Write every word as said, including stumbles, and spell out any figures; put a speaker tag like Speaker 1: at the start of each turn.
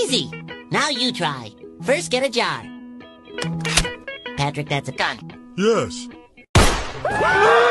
Speaker 1: Easy. Now you try. First, get a jar. Patrick, that's a gun.
Speaker 2: Yes.